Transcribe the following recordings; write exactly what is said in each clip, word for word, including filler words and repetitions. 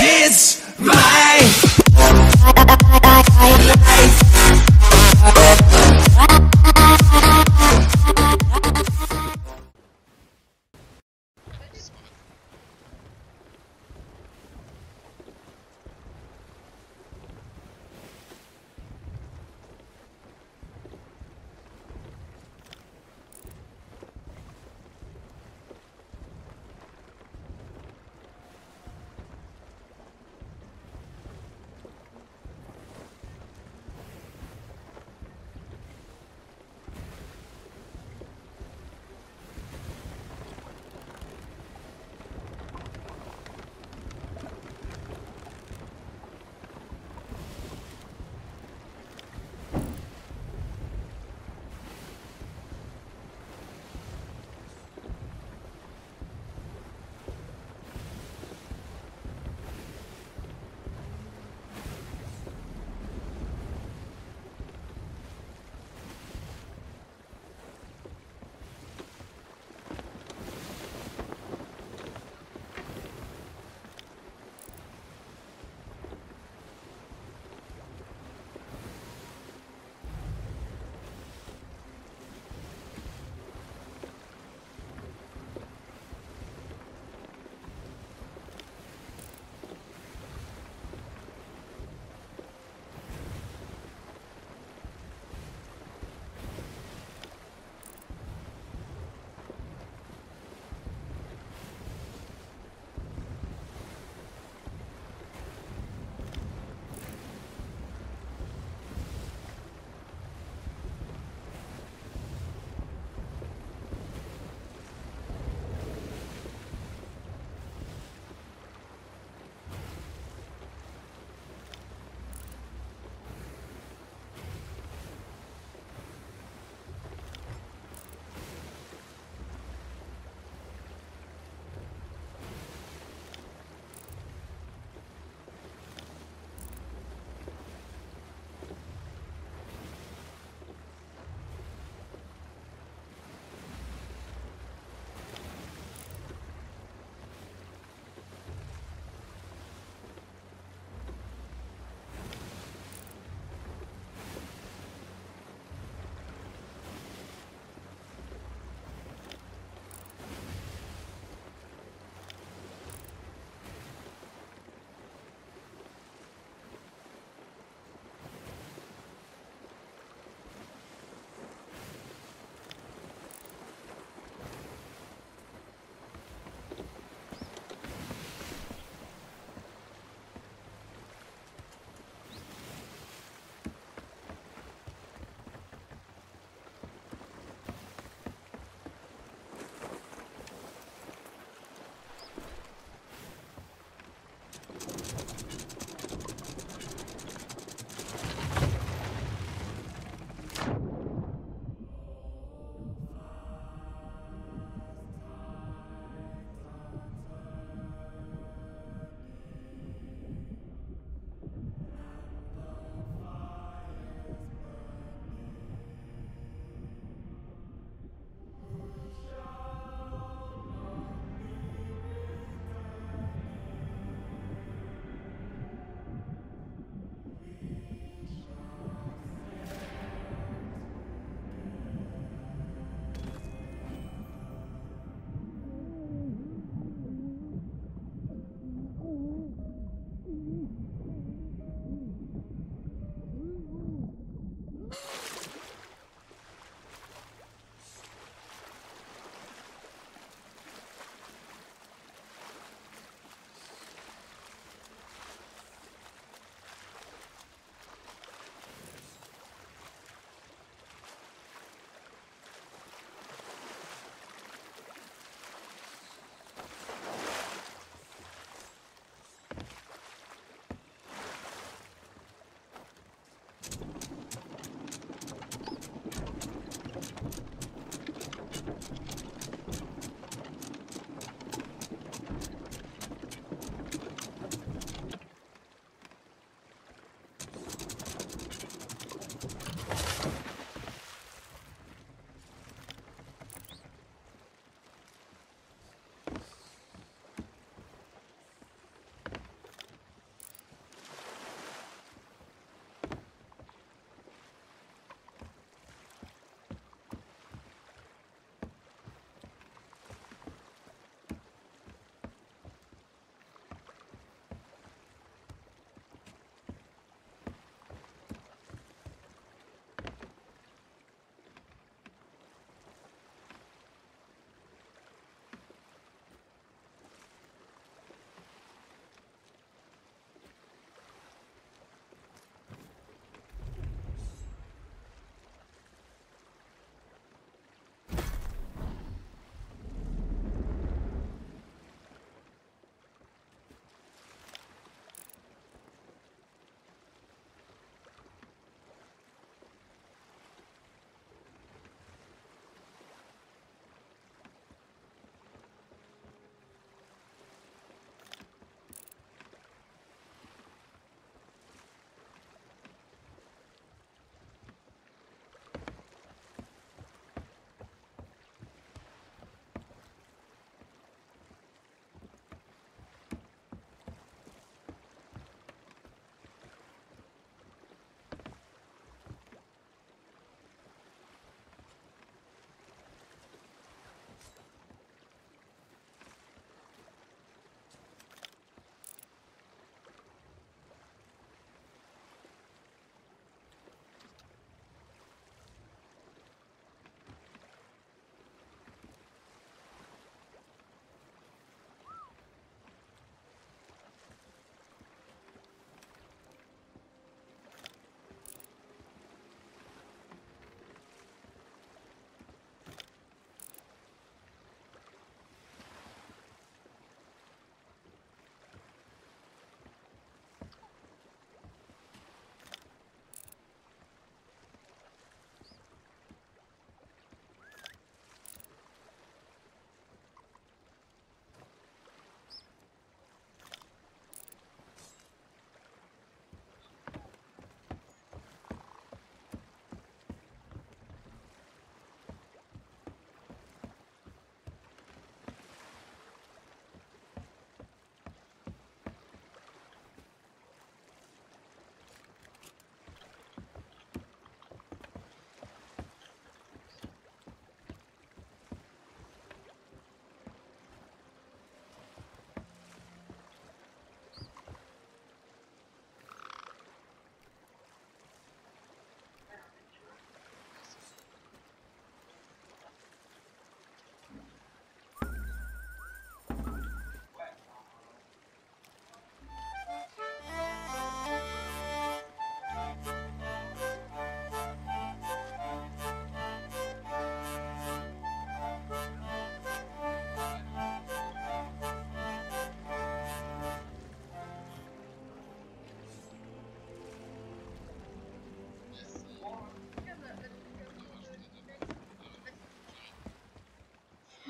It's my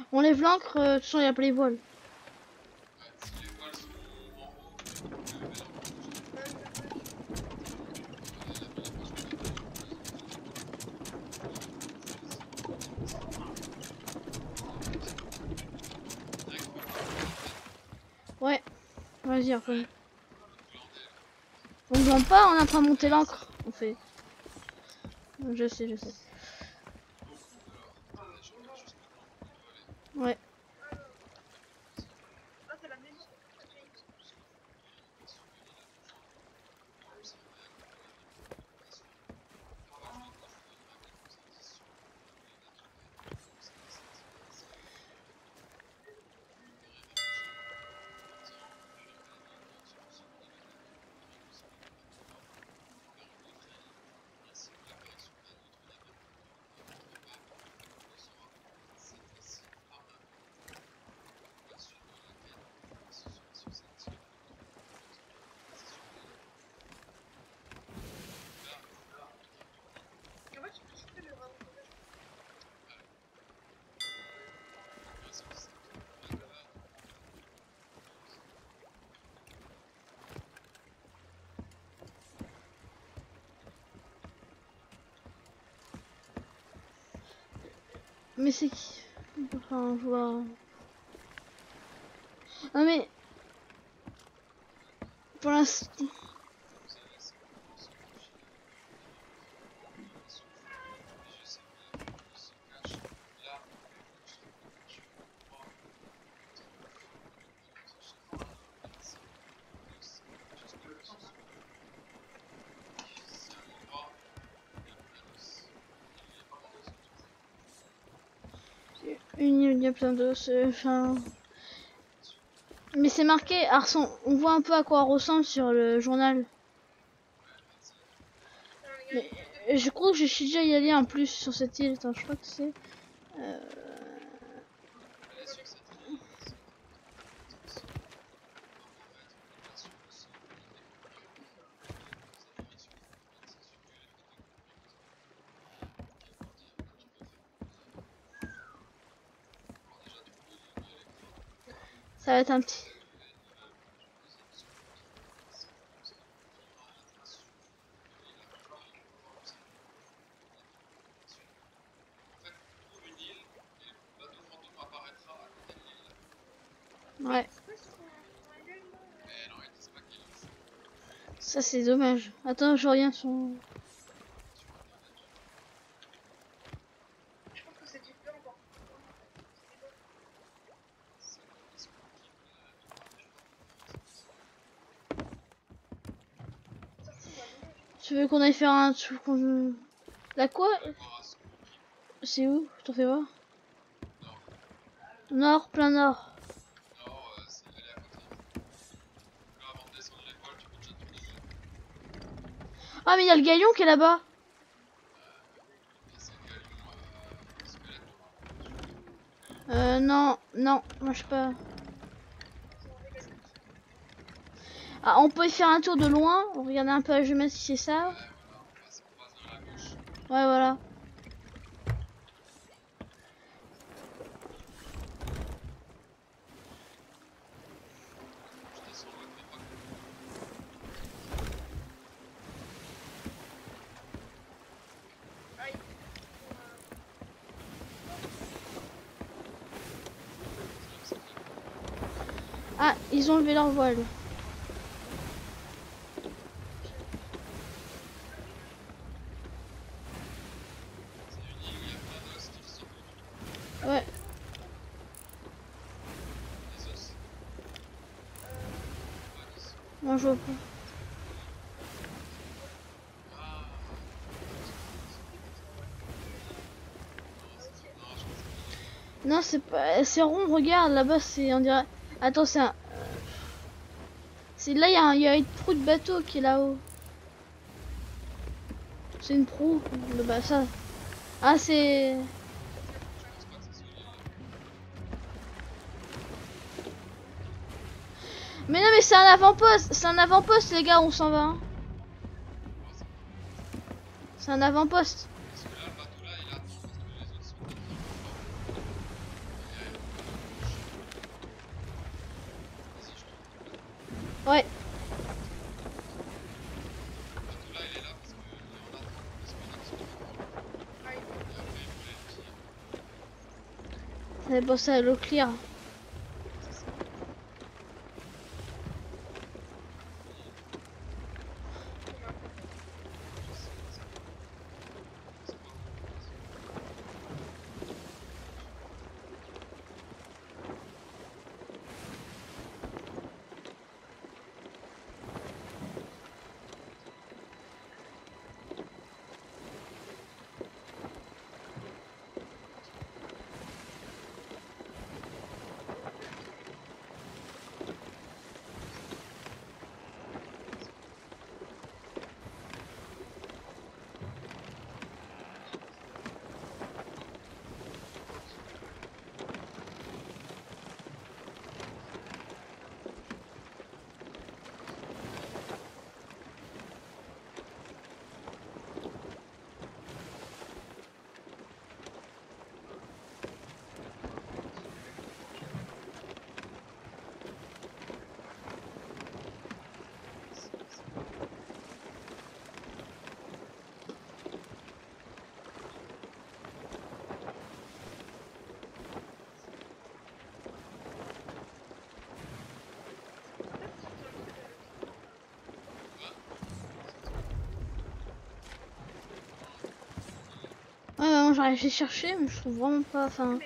On lève l'ancre, euh, de toute façon il n'y a pas les voiles. Ouais, vas-y après. On glande pas, on est en train de monter l'ancre. On fait. Je sais, je sais. Ouais. Mais c'est qui? Enfin, je vois. Non mais. Pour l'instant. Une île, il y a plein d'os. Enfin. Mais c'est marqué, Arson. On voit un peu à quoi on ressemble sur le journal. Mais, je crois que je suis déjà y allé en plus sur cette île. Attends, je crois que c'est. Euh... Ça va être un petit. Ouais. Ça c'est dommage. Attends, je reviens sur. Tu veux qu'on aille faire un truc qu'on... La quoi? C'est où? T'en fais voir? Nord, plein nord. Ah mais il y a le galion qui est là-bas. Euh non, non, moi je sais pas. Ah, on peut y faire un tour de loin. On regarde un peu à jumelle si c'est ça. Ouais voilà. Ah, ils ont levé leur voile. Ouais. Moi je vois pas. Non c'est pas... C'est rond, regarde, là-bas c'est... On dirait... Attends, c'est un... C'est là, il y a, un... y a une proue de bateau qui est là-haut. C'est une proue. Bah ça... Ah c'est... Mais non mais c'est un avant-poste, c'est un avant-poste les gars, on s'en va. Hein. C'est un avant-poste. Ouais. Là, il est là parce que il est en attente. Parce qu'on a qui et après, il voulait le tir. Ça fait penser à l'eau clear. Ouais, vraiment, j'ai j'ai cherché, mais je trouve vraiment pas. Enfin.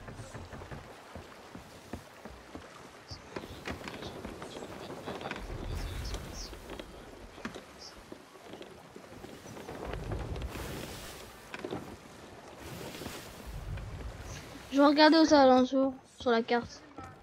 Je vais regarder aux alentours sur la carte.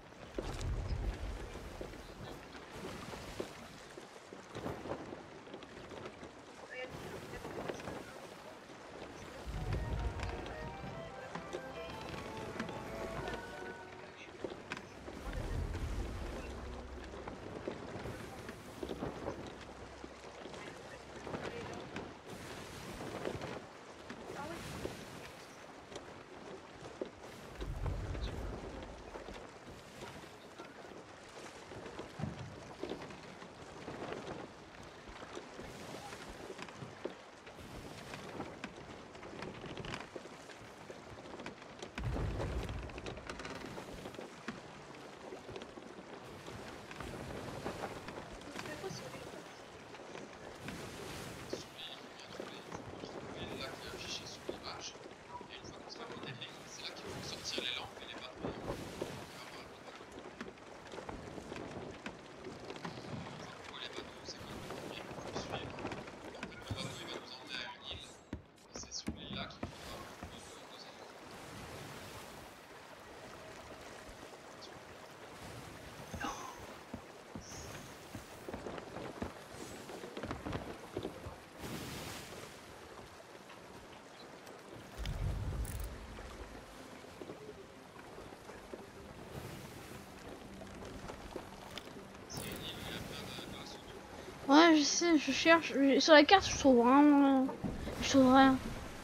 Ouais, je sais, je cherche. Sur la carte, je trouve vraiment. Je trouve rien.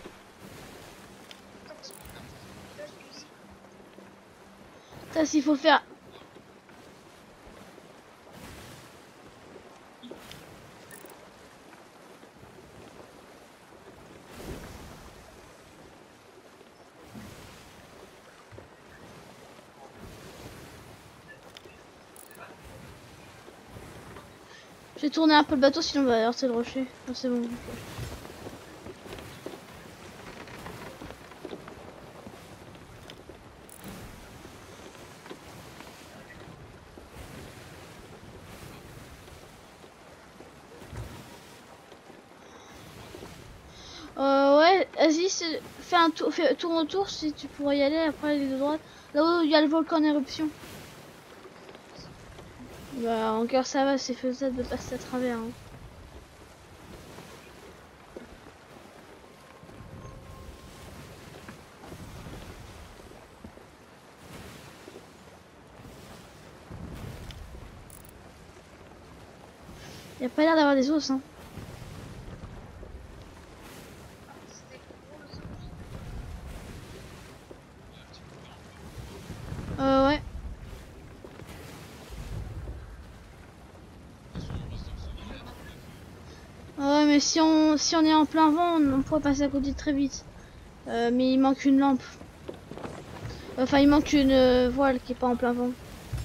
Ça, s'il faut faire. Je vais tourner un peu le bateau, sinon on va heurter le rocher. Ah, c'est bon. Euh, ouais, vas-y, fais un tour, fais tourne autour si tu pourrais y aller. Après, aller de droite. Là où il y a le volcan en éruption. Bah, encore ça va, c'est faisable de passer à travers. Hein. Y a pas l'air d'avoir des os, hein. Euh, ouais. Ouais, mais si on, si on est en plein vent, on, on pourrait passer à côté très vite. Euh, mais il manque une lampe. Enfin, il manque une euh, voile qui est pas en plein vent.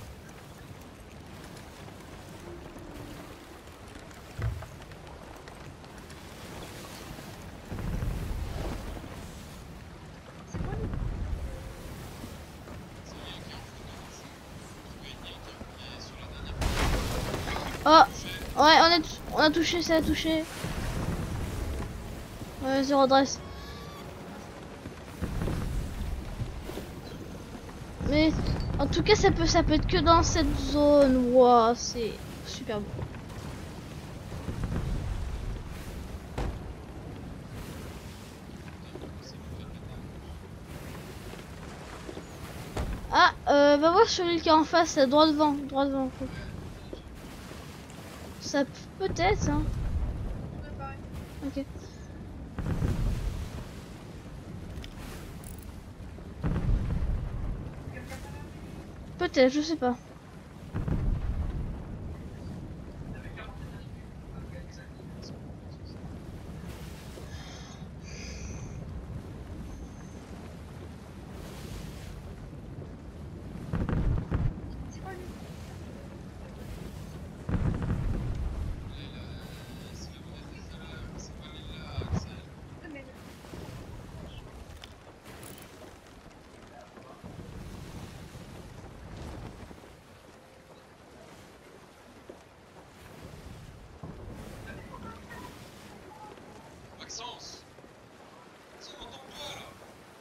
Oh, ouais, on a, on a touché, ça a touché. Ouais, vas-y, redresse. Mais en tout cas, ça peut, ça peut être que dans cette zone. Waouh, c'est super beau. Ah, euh, va voir sur l'île qui est en face, droit devant, droit devant. Ça peut-être, hein. Ok. Peut-être, je sais pas. Maxence, ça m'entend pas là.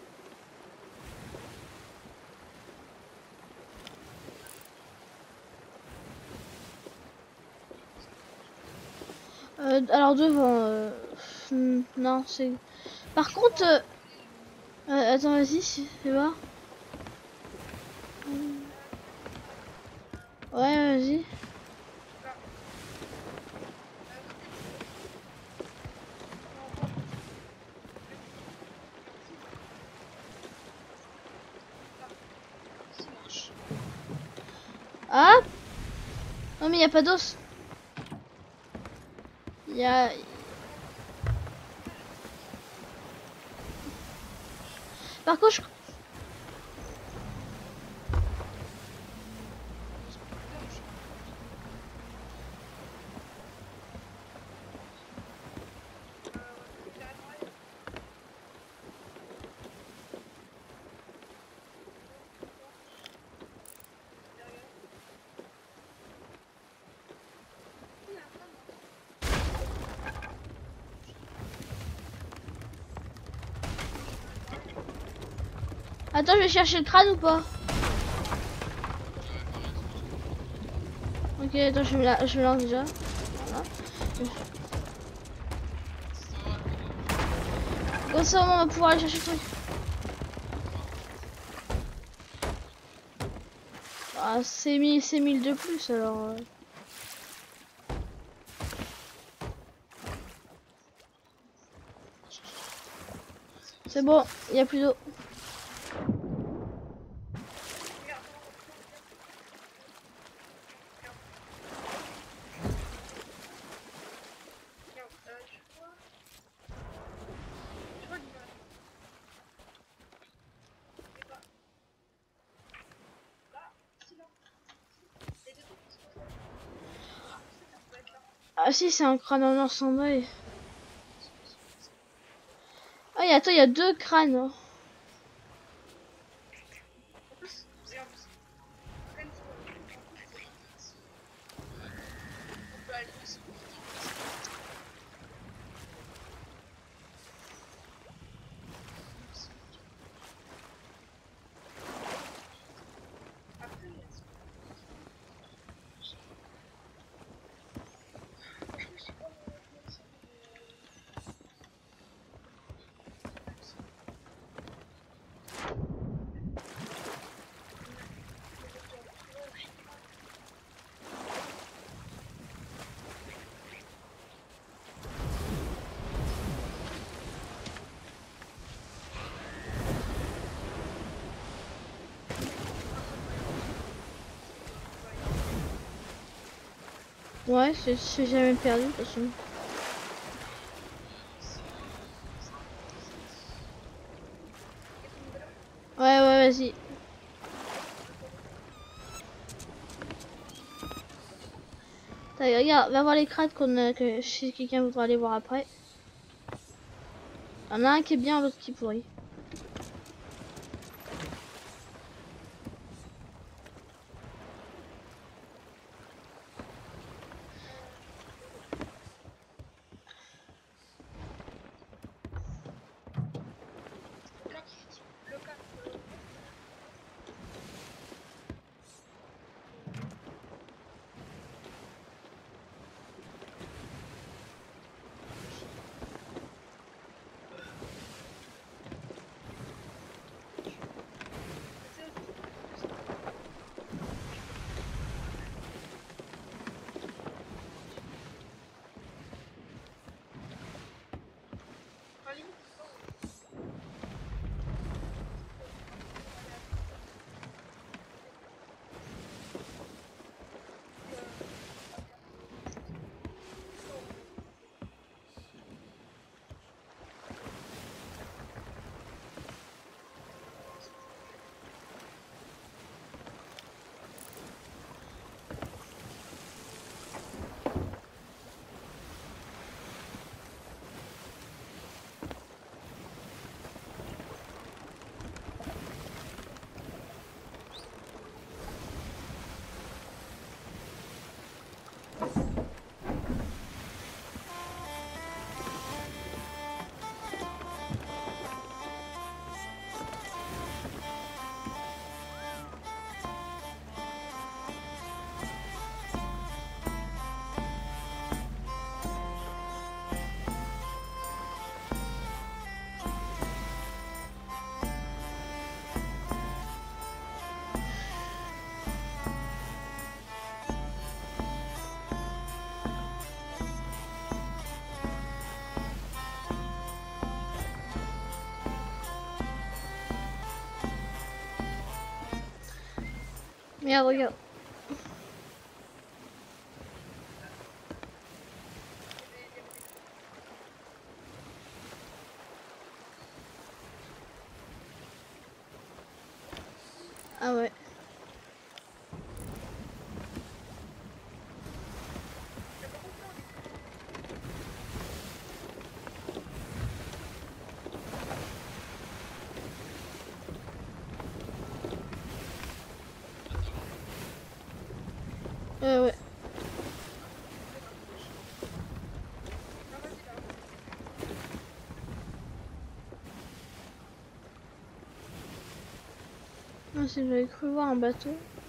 Euh, alors devant, euh... hmm, non, c'est... Par contre, euh... euh, attends, vas-y, fais voir. Ouais, vas-y. Ah, non mais y a pas d'os. Y a... Par contre, je... Attends, je vais chercher le crâne ou pas? Ok, attends, je me, la... je me lance déjà. Voilà. Comme ça, on va pouvoir aller chercher le truc. Ah, c'est mille, c'est mille de plus alors. euh. C'est bon, il y a plus d'eau. Ah si, c'est un crâne en or sans deuil. Ah, et attends, il y a deux crânes. Hein. Ouais, c'est jamais perdu de toute façon. vas-y. Regarde, va voir les crânes qu'on a, que si quelqu'un voudra aller voir après. Il y en a un qui est bien, l'autre qui est pourri. Merde, regarde. Ah ouais. Euh, ouais. Non, si j'avais cru voir un bateau.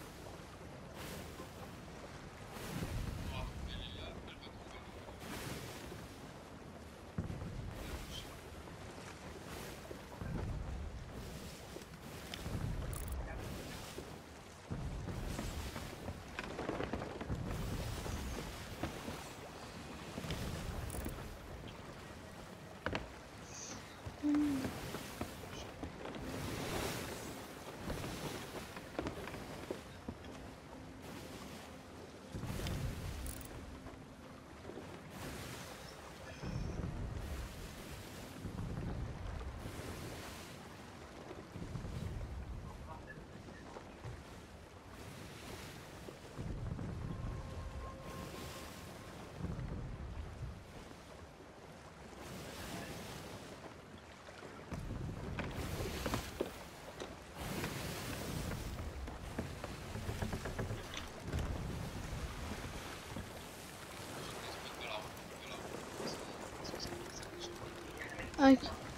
Ok.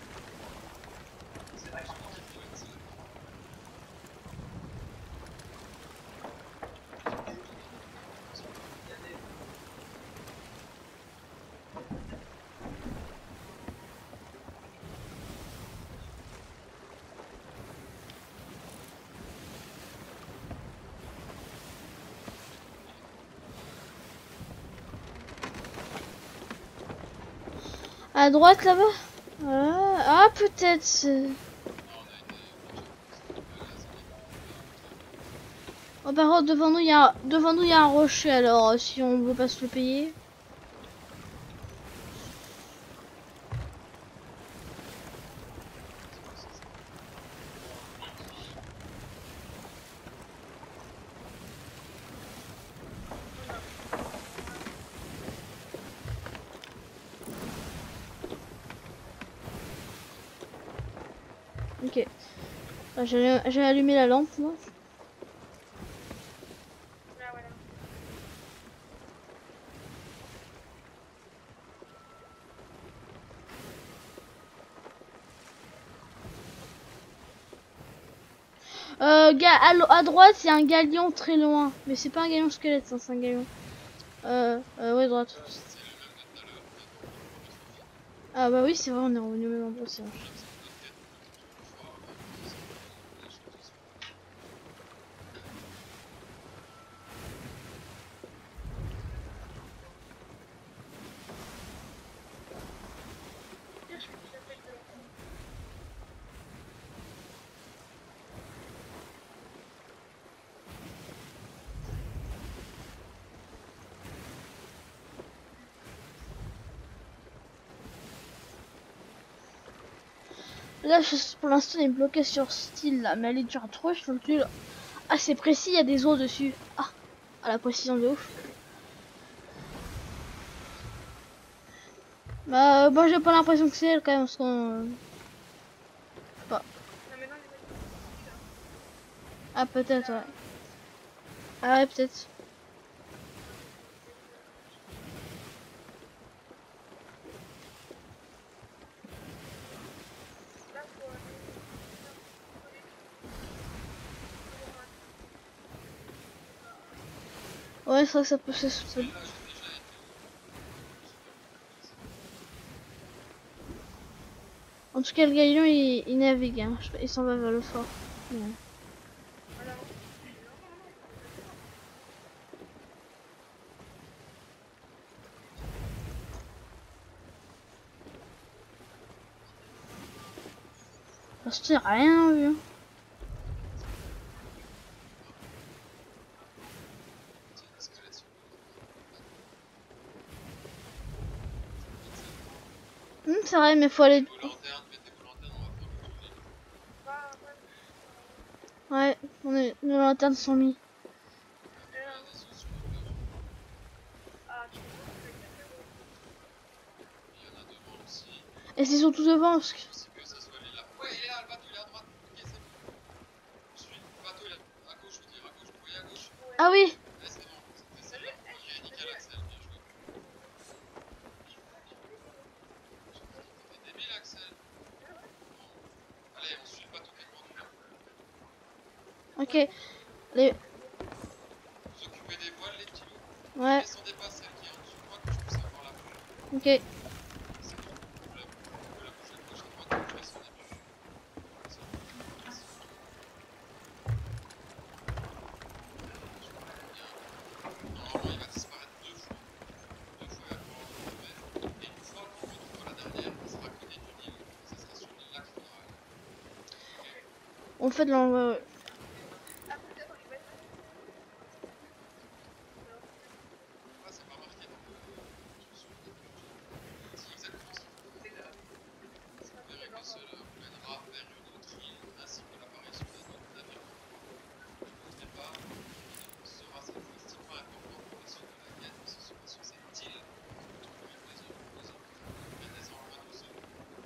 À droite là-bas. Ah, ah peut-être. c'est- Oh, par contre, devant nous, il y a devant nous, il y a un rocher. Alors, euh, si on veut pas se le payer. Ok. J'ai j'ai allumé la lampe, moi. Là, voilà. Euh, ga- à, l- à droite, il y a un galion très loin. Mais c'est pas un galion squelette, ça, c'est un galion. Euh, euh, ouais, droite. C'est le même de tout à l'heure. Ah bah oui, c'est vrai, on est revenu au même endroit, c'est vrai. Tiens, je fais déjà fait de l'enfant. Là, je- pour l'instant, elle est bloquée sur style là, mais elle est déjà trop sur le tuile. Ah, c'est précis, il y a des os dessus. Ah, à la précision de ouf. Bah, moi j'ai pas l'impression que c'est elle quand même, parce qu'on. Non, mais non, les mecs, là. Ah, peut-être, ouais. Ah, ouais, peut-être. Là, faut aller. Ouais, c'est vrai que ça peut se. ça- En tout cas, le galion il, il navigue, hein. Je- il s'en va vers le fort. Ouais. Voilà. Parce que j'ai rien vu. Hum, c'est vrai, mais faut aller. Vos lanternes, mettez vos lanternes, on va faire le tour de l'île. Va, va. Ouais, on est... nos lanternes sont mis. Il y a des os sur le plage. Ah, tu peux pas faire quelqu'un d'autre. Il y en a devant aussi. Et ils sont tous devant. Parce que... C'est que ça soit l'île là. Ouais, il est là, le bateau, il est à droite. Ok, c'est bon. Je suis. Le bateau, il est à gauche, je veux dire, à gauche. Vous voyez à gauche? Ah oui. Ouais, c'est bon, c'était celle-là. Ok, nickel, Axel, bien joué. T'es débile, Axel. Bon. Allez, on suit le bateau qui est devant nous là. Ok. Les... Vous occupez des voiles, les petits loups. Ouais. Descendez pas celle qui est en dessous de moi, que je puisse avoir la vue. Ok. C'est bon. Vous la, vous pouvez la bouger de gauche à droite, vous descendez plus. Descendez plus, descendez. Je vois pas bien. Normalement, il va disparaître deux fois. Deux fois, il va pouvoir le remettre. Et une fois qu'on retrouve la dernière, il sera à côté d'une île. Et ça sera sur l'île là qu'il faudra aller. On fait de l'envoi. Ouais. Ah, peut-être, il va être. Ah, c'est pas marqué dans le. Sur le truc. Si, exactement ce qu'il faut faire. Vous verrez que cela vous mènera vers une autre île ainsi que l'apparition d'un autre navire. Au départ, il sera cette fois strictement important pour la suite de la quête, mais ce sera sur cette île que vous trouverez des os, des os, bien des empreintes aux os.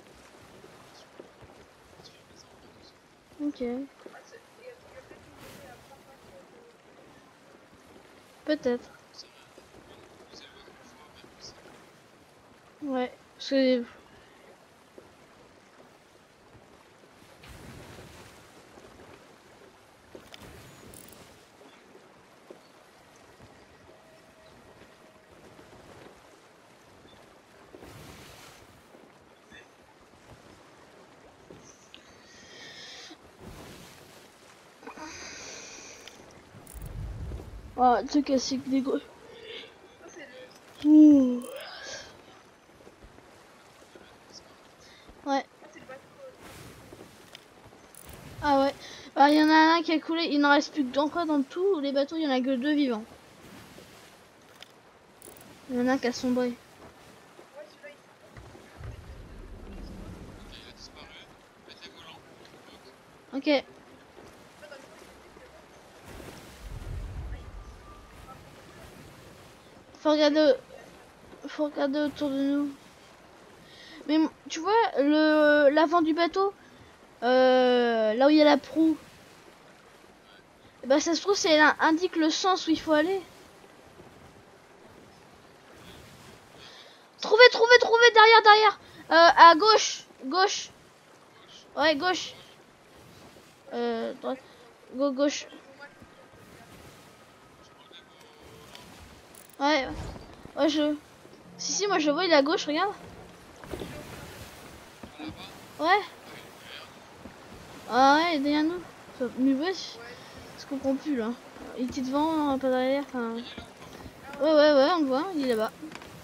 Suivez les empreintes aux os. Ok. Ah, c'est. Il y a peut-être une idée à pas passer de. Peut-être. J'en sais rien. Plus vous vous éloignez plus fort, bien plus c'est. Ouais. Parce que. Oh, le truc c'est que des gros. Ça, c'est le. Ouh. Ouais. Ah, c'est le bateau. Ah ouais. Bah, il y en a un qui a coulé. Il n'en reste plus que deux. Quoi, dans tout les bateaux, il y en a que deux vivants. Il y en a un qui a sombré. Ouais, celui-là, il. Ok, il a disparu. Mettez vos lampes. Haute. Ok. Faut regarder. Faut regarder autour de nous. Mais tu vois, le l'avant du bateau, Euh, là où il y a la proue. Et bah ça se trouve, c'est un- indique le sens où il faut aller. Trouvez, trouvez, trouvez, derrière, derrière. Euh, à gauche, gauche. Ouais, gauche. Euh, droite. Go, gauche. Ouais, ouais, je... Si, si, moi je vois, il est à gauche, regarde. Ouais. Ah ouais, derrière nous. Mais wesh, je comprends plus là. Il était devant, pas derrière, enfin... Ouais, ouais, ouais, on le voit, il est là-bas.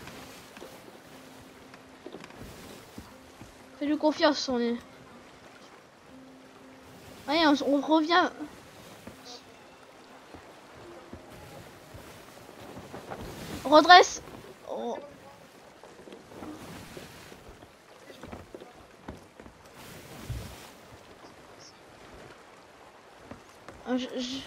Fais-lui confiance, on est... Ouais, on, on revient... Redresse. Oh. Ah, je- je-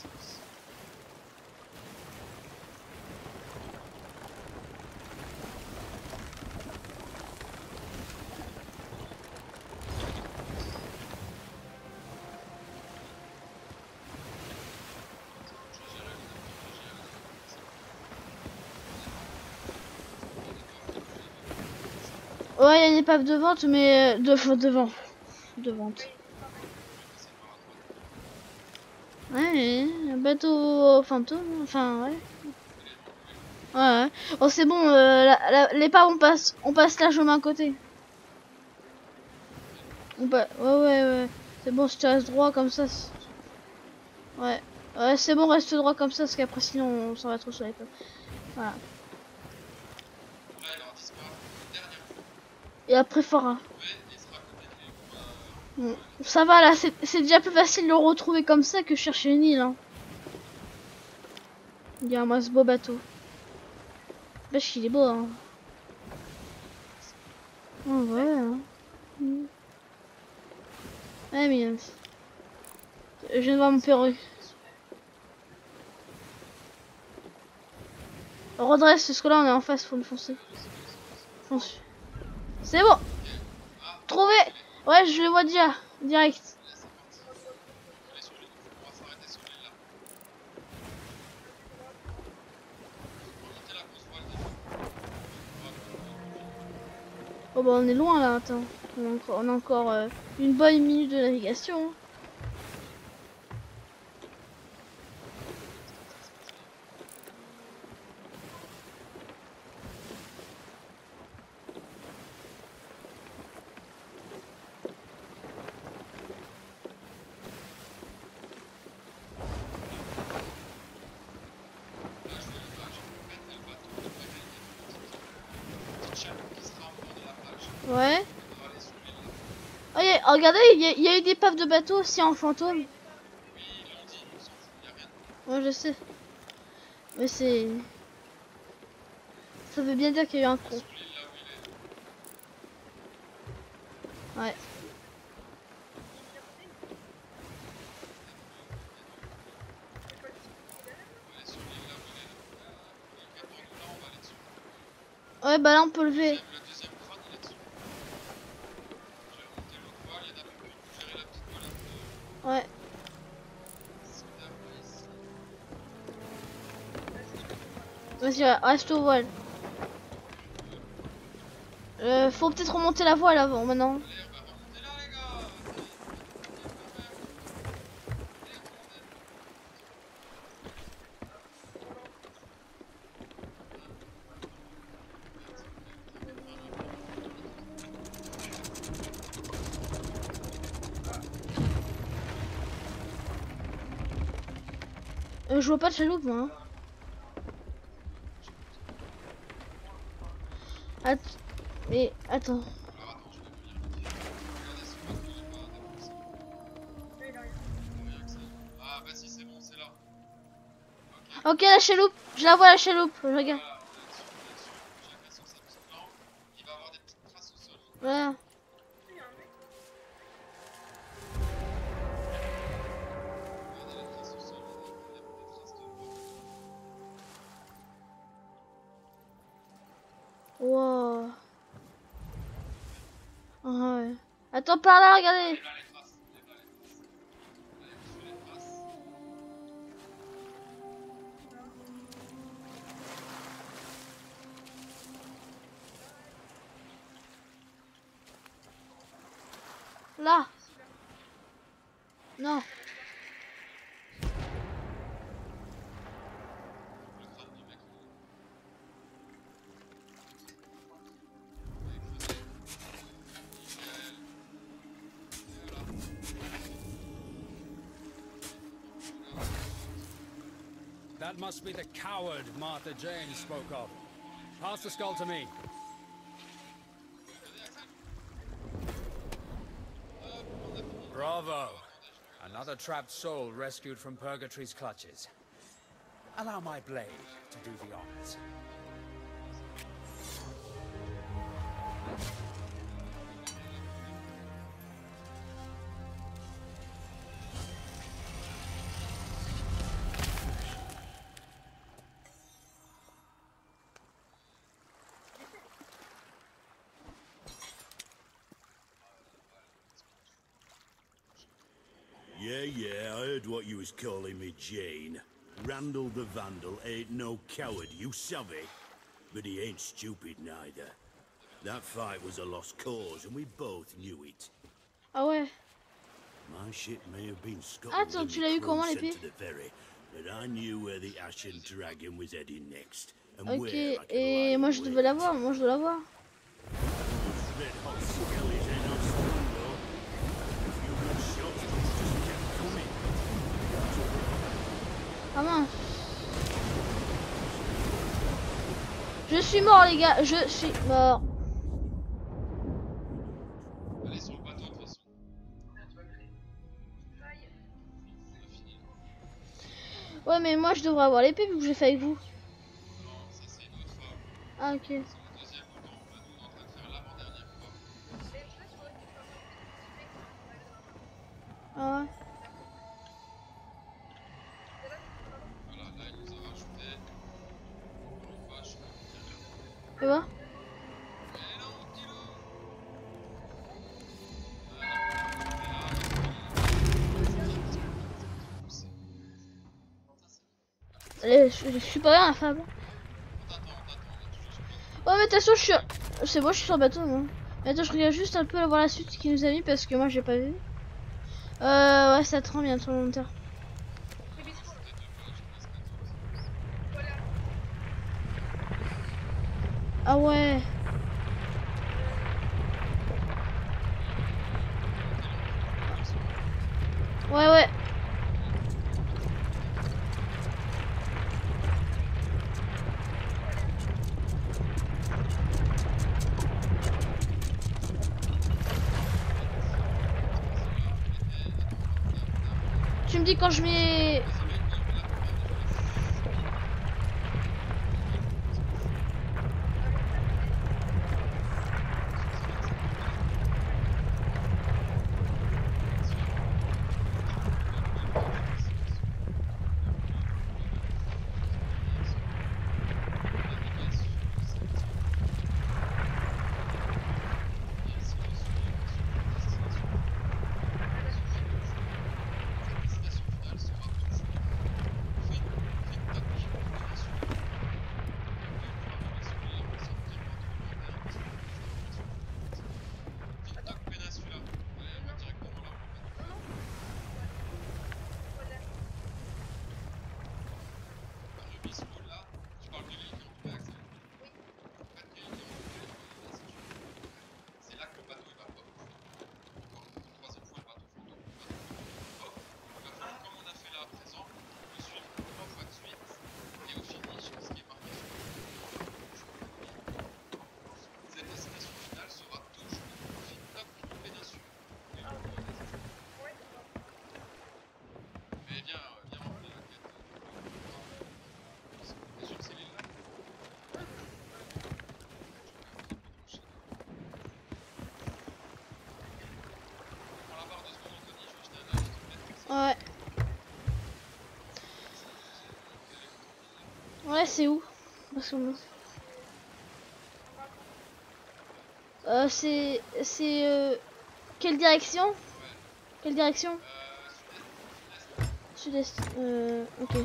Ouais, il y a une épave de vente, mais... De, enfin, devant. De vente. Ouais, un bateau fantôme, enfin, ouais. Ouais, ouais. Oh, c'est bon, euh, la- la- l'épave, on passe, on passe largement à côté. On pa- Ouais, ouais, ouais. C'est bon, si tu restes droit comme ça. c'est- Ouais. Ouais, c'est bon, reste droit comme ça, parce qu'après, sinon, on s'en va trop sur l'épave. Voilà. Là, il aura disparu une dernière fois. Et après, Fora. Ouais, et il sera à côté de lui. Bon. Ça va, là, c'est c'est déjà plus facile de le retrouver comme ça que chercher une île, hein. Regarde-moi ce beau bateau. Parce qu'il est beau, hein. Oh, ouais, hein. Mm. Ouais, mais... Je viens de voir mon perru. Redresse, parce que là, on est en face, faut le foncer. Fonce. C'est bon. Trouvé. Ouais, je le vois déjà. Direct. Allez sur l'île, on va s'arrêter sur l'île là. Remonter la grosse voile déjà. Oh bah on est loin là, attends. On a encore, on a encore euh, une bonne minute de navigation. Là, je vais le je vais mettre le bateau de près des petite chaloupe qui sera en bord de la plage. Ouais. On va aller sur l'île là. Oh, y a- regardez, il y, a- y a eu des épaves de bateau aussi en fantôme. Oui, ils l'ont dit, on s'en fout, il n'y a rien. Ouais, je sais. Mais c'est... Ça veut bien dire qu'il y a eu un con. Sur l'île là où il est. Ouais. On va aller sur l'île là où il est. Là. Euh, il répond, nous là, on va aller dessus. Ouais, bah là on peut Le lever. deuxième, le deuxième crâne, il est dessus. Je vais remonter l'autre voile, il y en a plus qu'une pour gérer la petite voile un peu. Ouais. Vas-y, ouais, reste au voile. Euh, faut peut-être remonter la voile avant maintenant. Allez, on va remonter là, les gars. Euh, je vois pas de chaloupe moi. Hein. Att mais attends. Alors attends, je vais venir vérifier. Regardez si le bateau n'est pas défoncé. Rien que ça. Ah bah si, c'est bon, c'est là. Ok. Ok, la chaloupe. Je la vois la chaloupe. Je regarde. Voilà, on est dessus, on est dessus. Chacun sur sa petite lampe. Il va avoir des petites traces au sol. Voilà. Regardez les traces au sol, il y a des, des traces de pas. Wow. Ah ouais. Attends, par là, regardez. Là, les traces. Là. Non. Le crâne du mec. That must be the coward Martha Jane spoke of. Pass the skull to me. Bravo. Another trapped soul rescued from Purgatory's clutches. Allow my blade to do the honors. Yeah, yeah, I heard what you was calling me, Jane. Randall the Vandal ain't no coward, you savvy? But he ain't stupid neither. That fight was a lost cause, and we both knew it. Ah ouais. My ship may have been scuttled Attends, and tu the l'as eu crew comment sent l'épée? to the ferry, but I knew where the Ashen Dragon was heading next, and Ok, where I could et lie moi in je devais wait. l'avoir, moi je dois l'avoir. Those red hot skellies ain't no strong, though. A few good shots just kept coming. Ah mince. Je suis mort les gars, je suis mort. Allez sur le bateau de toute façon. On a fini. Ouais mais moi je devrais avoir l'épée vu que j'ai fait avec vous. Non, ça c'est une autre fois. Ah ok. C'est le deuxième bouton. Là, nous on est en train de faire l'avant-dernière fois. Ah ouais. Voilà, là il nous a rajouté. Encore une fois, je sais pas combien. Tu vois? Mais non, petit loup. Allez, je, je suis pas bien infâme. On t'attend, on t'attend, on est toujours sur le bateau. Ouais mais de toute façon je suis... C'est bon, je suis sur le bateau moi. Mais attends, je regarde juste un peu voir la suite qu'il nous a mis parce que moi j'ai pas vu. Euh ouais, ça te rend bientôt longtemps. Ah ouais. Ouais ouais. Tu me dis quand je mets... Ouais. Ouais, c'est où? Parce que... Euh, c'est... C'est... Euh... Quelle direction? Quelle direction? Sud-est. Euh... Ok.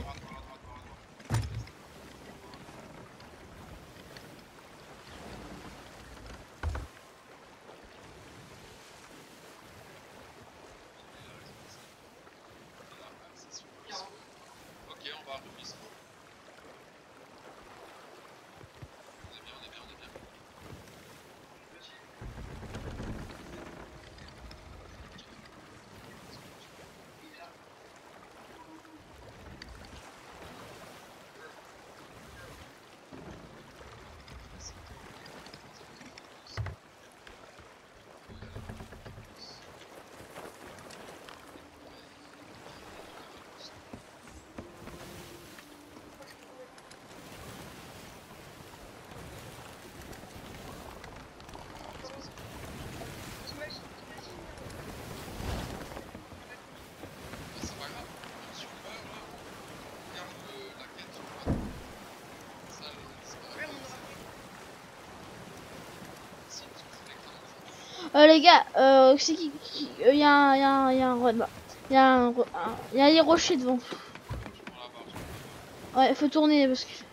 Euh, les gars, euh, c'est qui, qui euh, y a un, y a un, y a un, y a un, y a les rochers devant. Ouais, faut tourner parce que.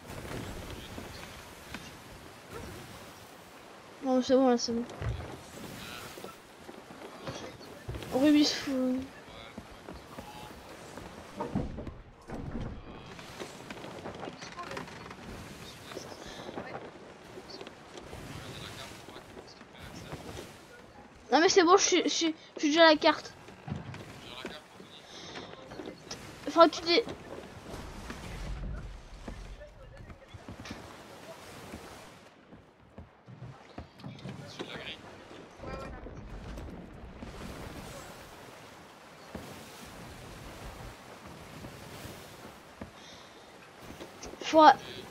Bon, c'est bon là, c'est bon. Rubis fou. Non mais c'est bon, je suis, je suis, je suis déjà à la carte. Faudra que tu dé... Faudra...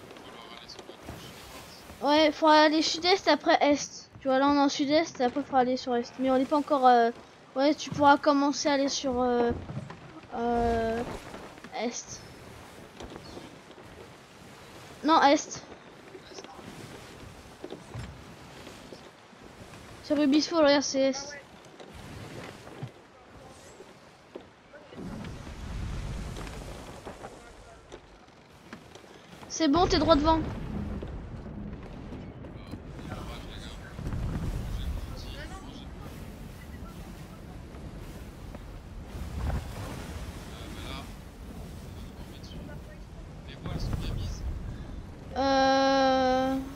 Ouais, faudra aller sud-est après est. Tu vois, là on est en sud-est, après faudra aller sur est. Mais on n'est pas encore... Euh... Ouais, tu pourras commencer à aller sur... Euh... Euh... Est. Non, est. Sur Rubisfo, regarde, c'est est. C'est bon, t'es droit devant. Euh...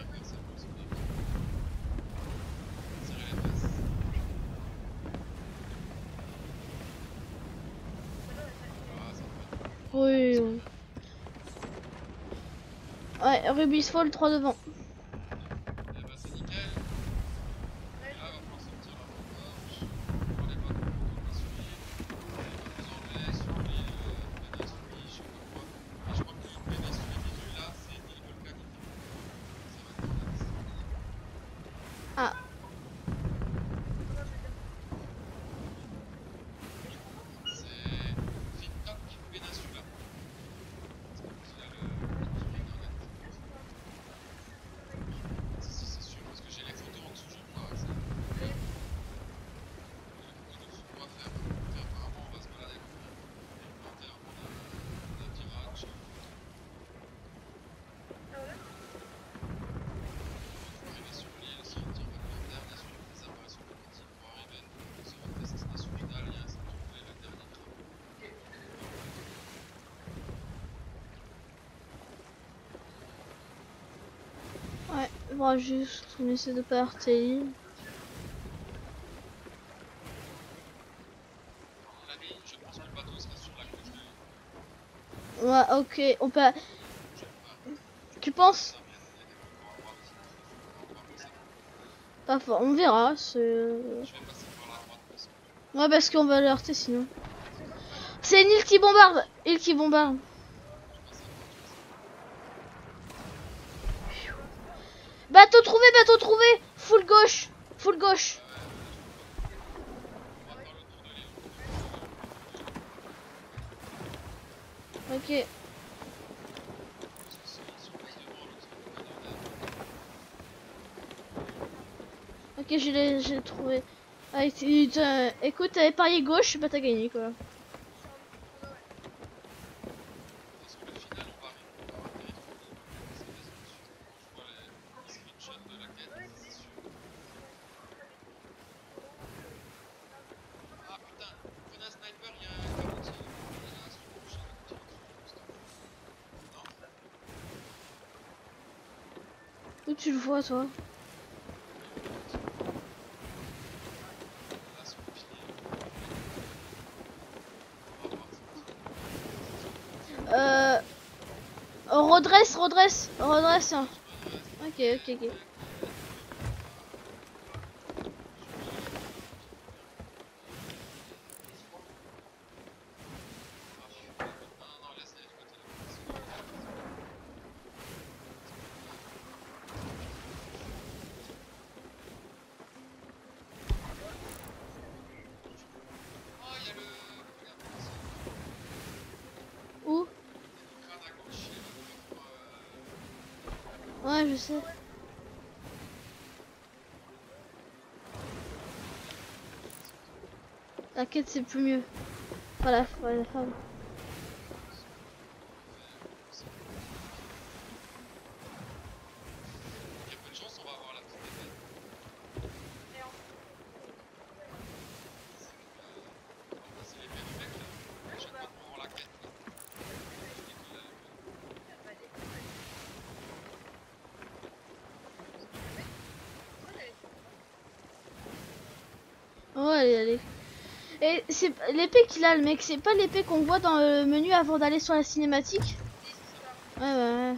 Oui, oui. Ouais, Rubis Fall, trois devant. Ah. Ouais, on va juste on essaie de pas artiller. Ouais, ok, on peut... Tu penses? Pas fort, on verra. Ouais, parce qu'on va l'heurter sinon. C'est une île qui bombarde. Île qui bombarde. Bateau trouvé, bateau trouvé. Full gauche, full gauche. Ok. Ok, je l'ai, j'ai trouvé. Ah, tu, tu, euh, écoute, t'avais parié gauche, bah t'as gagné quoi. Où tu le vois toi? Euh... Redresse, redresse, redresse. Ok, ok, ok. Où? Ouais, je sais. T'inquiète, c'est plus mieux. Voilà, voilà la femme. Il y a peu de chance, on va avoir la petite épée. C'est l'épée du mec là. À chaque fois qu'on rend la quête là. Je dis qu'il a l'épée. Ouais, allez, allez. Et c'est l'épée qu'il a, le mec, c'est pas l'épée qu'on voit dans le menu avant d'aller sur la cinématique. Ouais, ouais, ouais.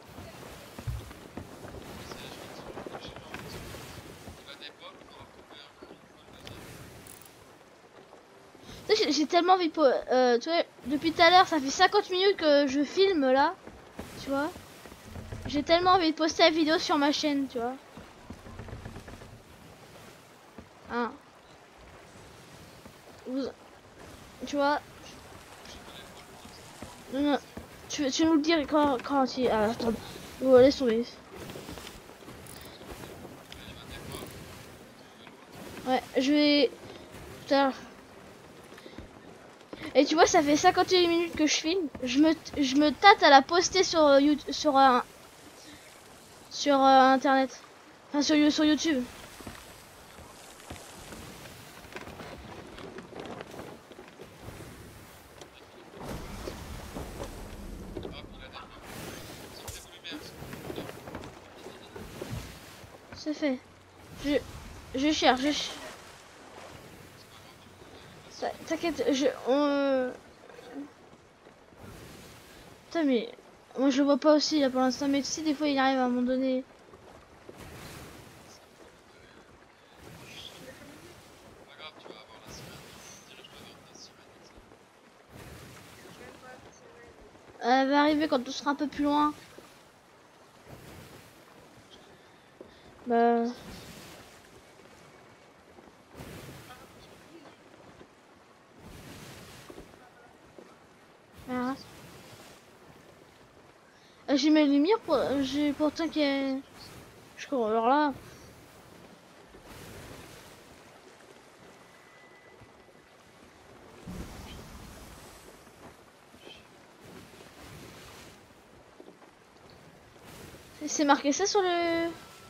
Tu sais, j'ai- j'ai tellement envie de... po- Euh, tu vois, depuis tout à l'heure, ça fait cinquante minutes que je filme là. Tu vois. J'ai tellement envie de poster la vidéo sur ma chaîne, tu vois. Hein. Vous... Tu vois. Non, non. Tu, tu nous le dire quand, quand tu... Ah, attends. Bon, laisse tomber. Ouais, je vais... Putain. Et tu vois, ça fait cinquante et une minutes que je filme. Je me, je me tâte à la poster sur euh, YouTube, sur un, sur euh, internet, enfin sur, sur YouTube. C'est fait. Je, je cherche. Je... ch- T'inquiète, je, on... Putain mais, moi je le vois pas aussi là pour l'instant, mais tu sais des fois il arrive à un moment donné. Pas grave, tu vas avoir la sirène. Dirige-toi vers ta sirène. Elle va arriver quand on sera un peu plus loin. Bah... Ah. J'ai mes lumières pour... J'ai pourtant qu'il y a... Je crois, alors là... C'est marqué ça sur le...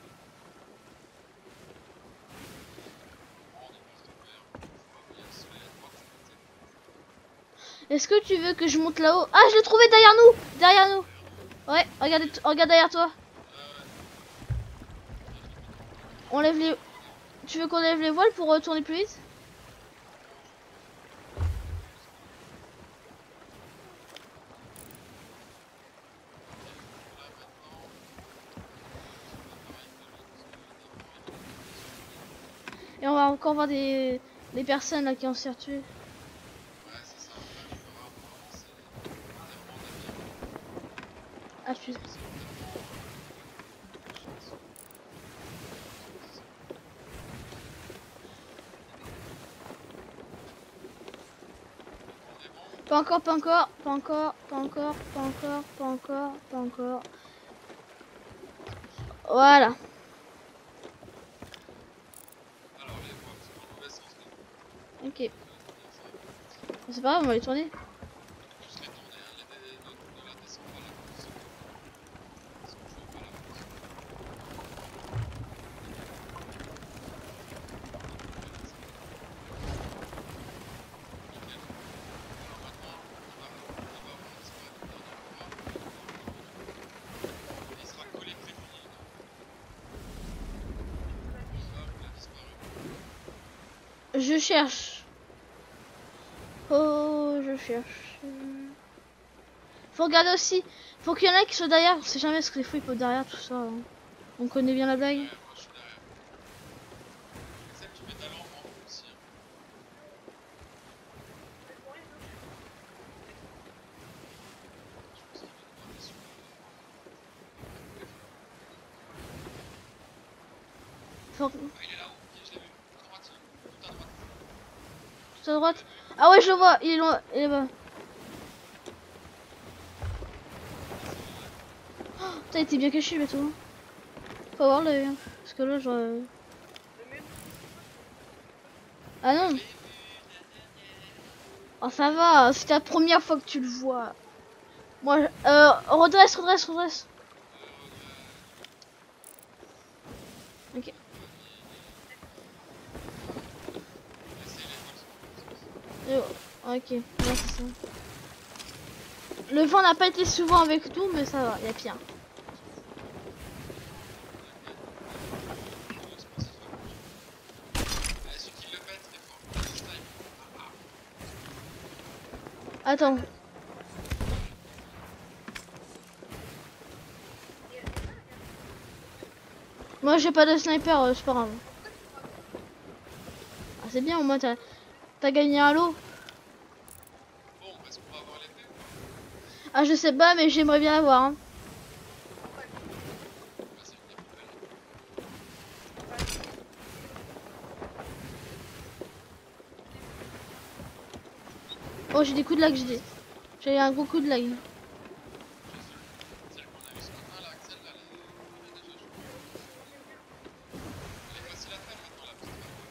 Est-ce que tu veux que je monte là-haut? Ah, je l'ai trouvé derrière nous! Derrière nous! Ouais, regarde, regarde derrière toi. On lève les... Tu veux qu'on lève les voiles pour retourner plus vite? Et on va encore voir des, des personnes là qui ont s'est tuées. Ah putain. Pas encore, pas encore, pas encore, pas encore, pas encore, pas encore, pas encore. Voilà. Ok. C'est pas grave, on va les tourner. Je cherche. Oh, je cherche. Faut regarder aussi. Faut qu'il y en ait qui soient derrière. On sait jamais ce que les fous ils peuvent derrière tout ça. Hein. On connaît bien la blague. Faut... Tout à droite. Ah ouais, je le vois. Il est loin. Il est bas. Oh, putain, il était bien caché le bateau. Faut avoir l'œil. Hein. Parce que là, genre. Ah non. Oh ça va, c'est la première fois que tu le vois. Moi, euh, redresse, redresse, redresse. Ok. Euh, ok, ouais, c'est ça. Le vent n'a pas été souvent avec nous, mais ça va, il y a pire. Attends. Moi j'ai pas de sniper, euh, c'est pas grave. Ah, c'est bien, au moins t'as t'as gagné un lot. Bon, est-ce qu'on va avoir l'épée ou pas? Ah je sais pas, mais j'aimerais bien l'avoir. Hein. Bah, c'est une des plus belles. Oh j'ai des coups de lag, j'ai des... J'ai eu un gros coup de lag. Celle qu'on a vue ce matin là, Axel, là, elle est, elle est déjà chaude. Elle est facile à faire maintenant, la petite map.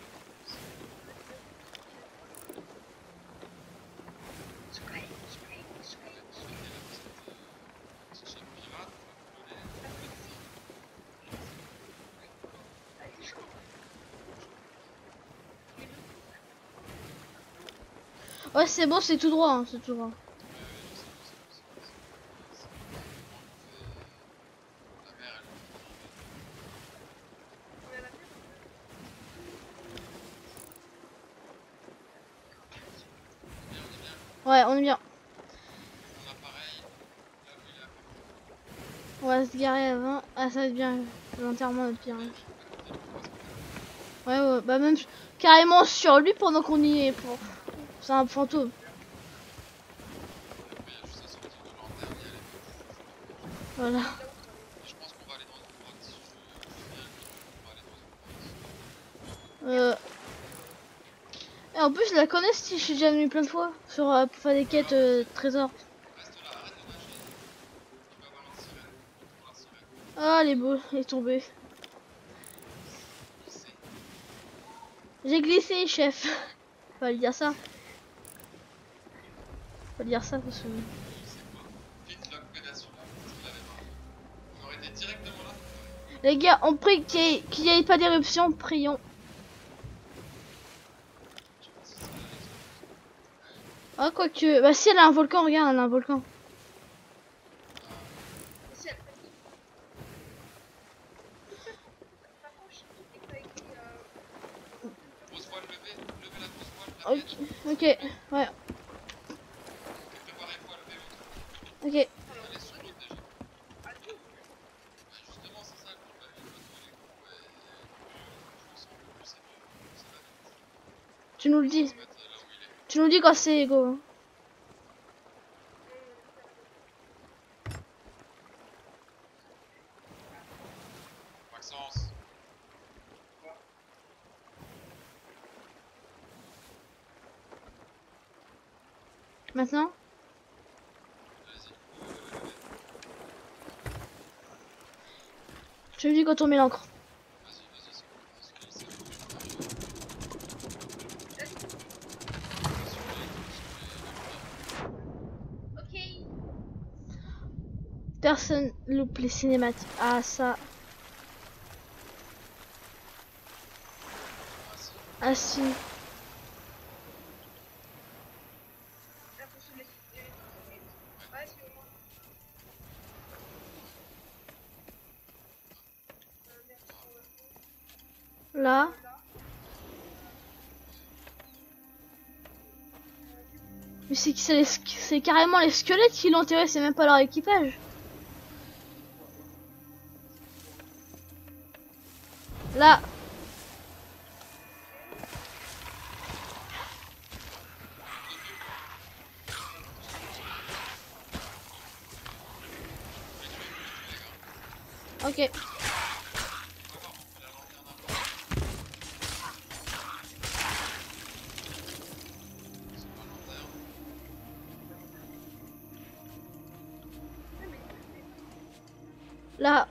Ouais c'est bon, c'est tout droit, hein, c'est tout droit. Ouais, on est bien. On va se garer avant. Ah, ça va être bien. L'enterrement de pire. Ouais, ouais, bah même carrément sur lui pendant qu'on y est. Pour... C'est un fantôme. Voilà. Euh... Et en plus, je la connais, si je suis déjà venu plein de fois sur euh, pour faire des quêtes euh, trésors. Ah, elle est beau, elle est tombée. J'ai glissé, chef. Faut lui dire ça. Faut lui dire ça parce que. Les gars, on prie qu'il n'y ait, qu'il y ait pas d'éruption, prions. Ah, quoique. Bah, si elle a un volcan, regarde, elle a un volcan. Ok, ok, ouais. Ok. Tu nous le dis. Tu nous le dis quand c'est go. Hein. Maxence. Maintenant. Je me dis quand on met l'encre. Personne loupe les cinématiques. Ah ça. Ah si. Là. Mais c'est c'est carrément les squelettes qui l'ont enterré, c'est même pas leur équipage. Là. Ok. Là.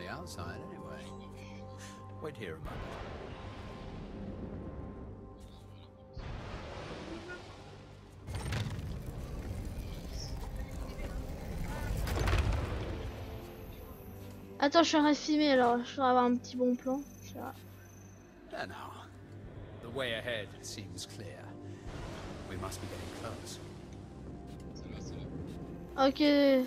outside anyway. Wait here a moment. Attends, je suis en train de filmer alors, je dois avoir un petit bon plan. There now. The way ahead seems clear. We must be getting close. Ok.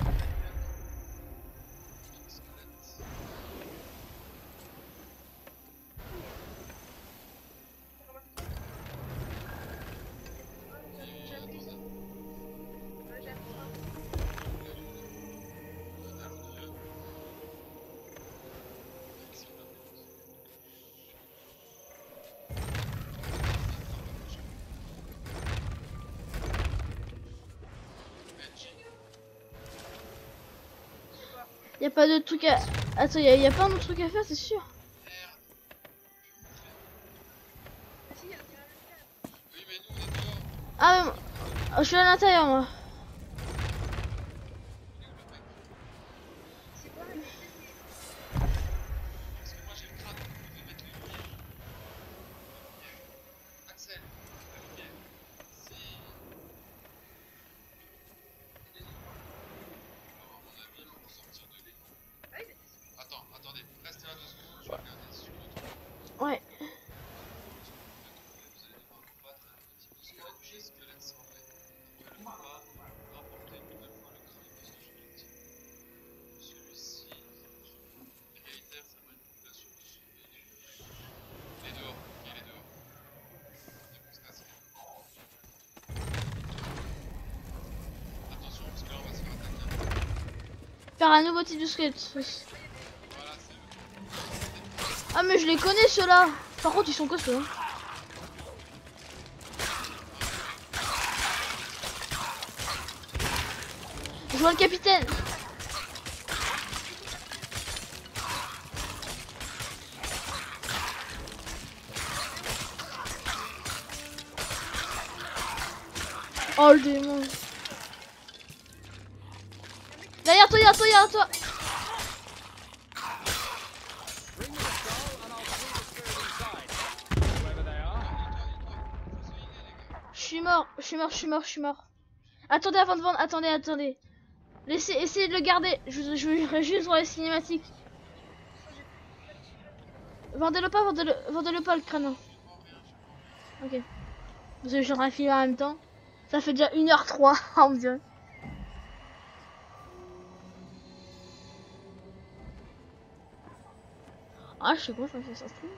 Y a pas de truc à... Attends, y a, y a pas un autre truc à faire, c'est sûr. Ah, mais... moi, je suis à l'intérieur, moi. Ouais. Faire un nouveau type de squelette. Ah mais je les connais ceux-là. Par contre ils sont costauds. Hein. Je vois le capitaine. Oh le démon. Derrière toi, derrière toi, derrière toi. Je suis mort, je suis mort, je suis mort, je suis mort. Attendez avant de vendre, attendez, attendez. Laissez, essayez de le garder. Je, je voudrais juste voir les cinématiques. Vendez-le pas, vendez-le, vendez-le pas le crâne. Ok. Parce que je suis en train de filmer en même temps. Ça fait déjà une heure trois, on dirait. Ah, je sais quoi, ça fait ça stream.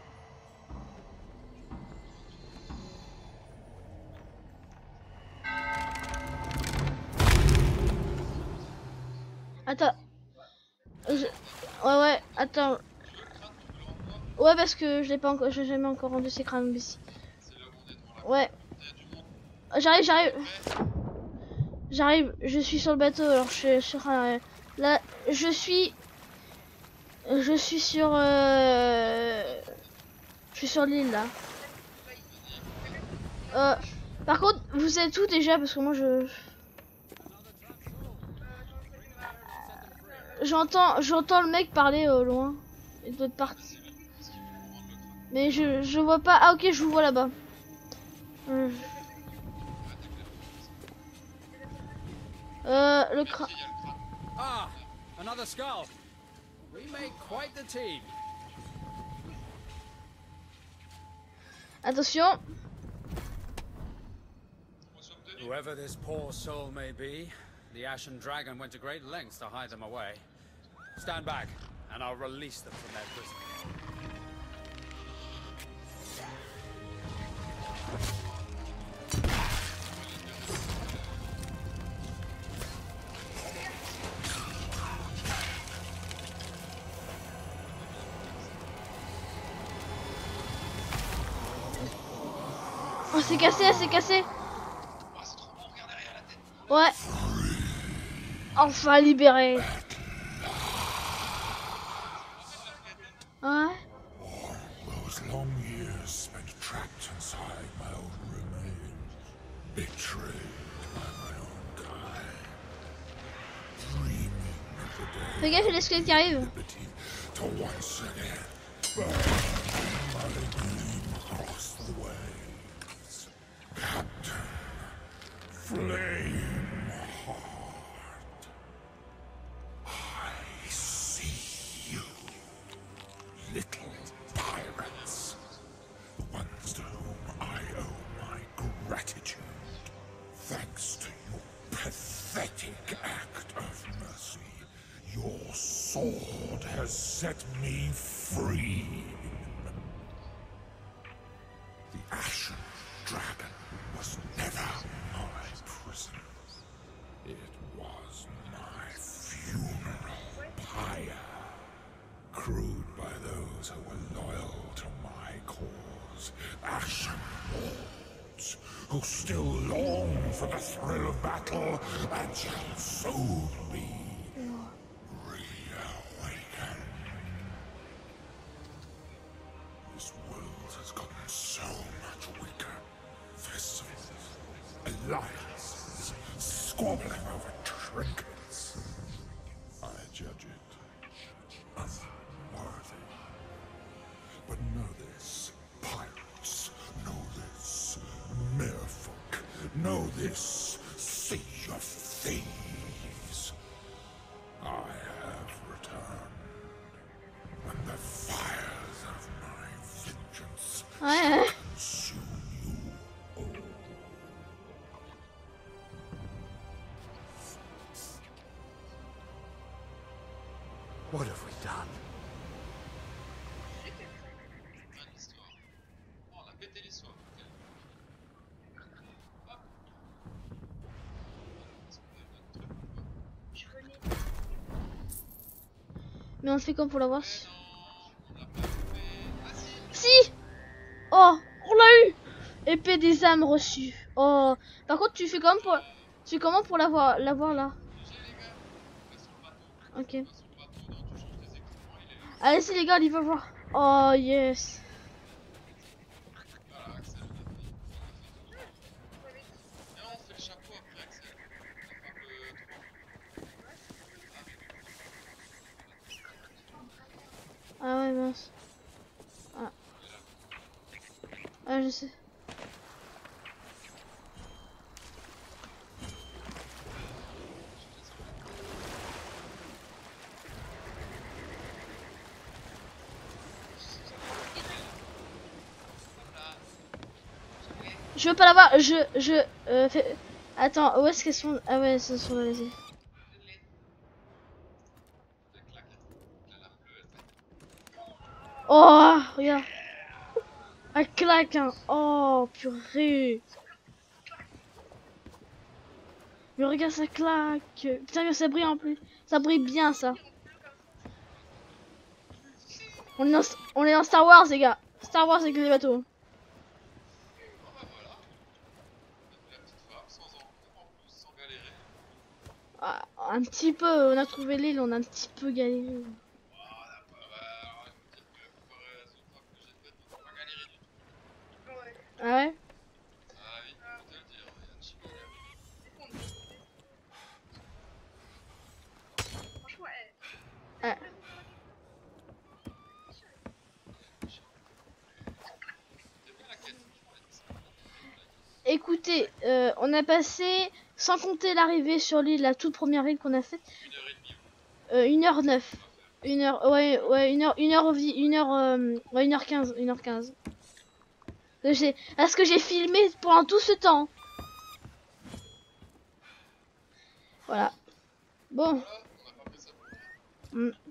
Attends. Je... Ouais, ouais, attends. Ouais, parce que je l'ai pas encore, j'ai jamais encore rendu ces crânes ici. Ouais. J'arrive, j'arrive. J'arrive, je suis sur le bateau, alors je suis sur un... Là, je suis... Je suis sur... Euh... Je suis sur l'île, là. Euh... Par contre, vous êtes où déjà? Parce que moi, je... J'entends j'entends le mec parler au loin. Il doit être parti. Mais je, je vois pas... Ah, ok, je vous vois là-bas. Euh... Euh, le crâne. Ah, another skull. We make quite the team. Attention. Whoever this poor soul may be, the Ashen Dragon went to great lengths to hide them away. Stand back, and I'll release them from their prison. Oh, c'est cassé, c'est cassé. Ouais. Enfin libéré. Ouais. Those long years spent trapped inside my own remains, betrayed by my own kind, dreaming of the day Fais gaffe, il y a des squelettes qui arrivent. liberty to once again burn my gleam across the waves. Captain Flameheart, I see you, little pirates, the ones to whom I owe my gratitude. Thanks to your pathetic act of mercy, your sword has set me free. The Ashen Dragon was never my prison. It was my funeral pyre, crewed by those who were loyal to my cause. Ashen Lords, who still long for the thrill of battle and shall soon be reawakened. This world has gotten so much weaker. Festivals, alliances, squabbling over trinkets. I judge it unworthy. But know this, pirates, know this, merfolk, know this, sea of thieves. I have returned, and the fires of my vengeance Ouais. consume you all. What have we done? Fin de l'histoire. Oh, on a pété l'histoire. Ok. Hop. Est-ce qu'on a d'autres trucs ou pas? Je venais. Mais on fait comme pour l'avoir. Mais non, on l'a pas fait. Ah si. Si. Oh, on l'a eu. Épée des âmes reçues. Oh. Par contre, tu fais comment pour, tu fais comment pour l'avoir, l'avoir là? G G les gars. On va sur le bateau. Ok. On va sur le bateau, non, tu changes tes équipements, il est là. Allez, si les gars, il va voir. Oh yes. Voilà, Axel, on a fait. On a fait tout. Et on fait le chapeau après, Axel. On a pas que... Ah ouais mince. Ah. Ah je sais. Je veux pas l'avoir. Je je euh, fais... Attends, où est-ce qu'elles sont? Ah ouais, elles sont sur le laser. La claque, la lame bleue, elle fait. Oh, regarde. Elle claque, hein. Oh, purée. Mais regarde, ça claque. Putain, que ça brille en plus. Ça brille bien, ça. On est dans, on est dans Star Wars, les gars. Star Wars avec les bateaux. Oh bah voilà. On a fait la petite femme sans en, en plus, sans galérer. Ah, un petit peu. On a trouvé l'île, on a un petit peu galéré. Oh, on a pas. Bah, alors, je veux dire que comparé à la autre fois que j'ai faite, on n'a pas galéré du tout. Ouais. Ah ouais? Ah oui, faut te le dire, il y a un chic galère. C'est con, mais- Franchement, elle. Ah. T'aimes bien la quête, franchement, elle est sympa. Écoutez, euh, on a passé, sans compter l'arrivée sur l'île, la toute première île qu'on a faite, Une heure et demie. euh, une heure neuf. Une heure, ouais, ouais, une heure, une heure, une heure, euh, ouais, une heure quinze, une heure quinze. J'ai, est-ce que j'ai filmé pendant tout ce temps? Voilà. Bon. Voilà, on n'a pas fait ça pour rien. Mm.